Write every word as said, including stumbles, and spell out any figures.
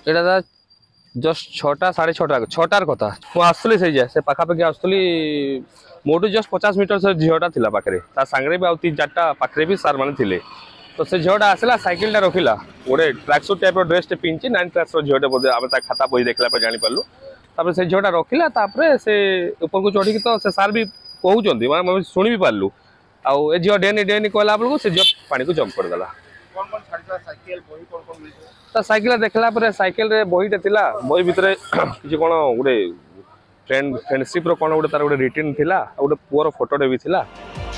एटा just छटा साढ़े छटा छटार कथा मुझे आसली से जाए से पाखापाखि आसली मोटू जस्ट पचास मीटर से झीटा था पाखे सांगे भी आउ तीन चार्टा पाखे भी सार मैंने थे तो से झीटा आसला साइकिल रखिला गोटे ट्रैकसूट टाइप ड्रेस पिंधि नाइन क्लास झीटे बोधे आम खाता बही देखला जापारू तापर से झीटा रखिला से ऊपर को चढ़ी तो से सार भी कहते मैं शुणी भी पार्लु आउ झील डेनी डेनी कहला बेलू से झील पानी को जंप करदेला तो साइकिल देखला साइकिल रे बहीटे थिला बही भितर किसी कौन गोटे फ्रेंड फ्रेंडशिप रो कौन गोटे तार गोटे रिटर्न थिला गोटे पुअर फोटोटे भी थिला।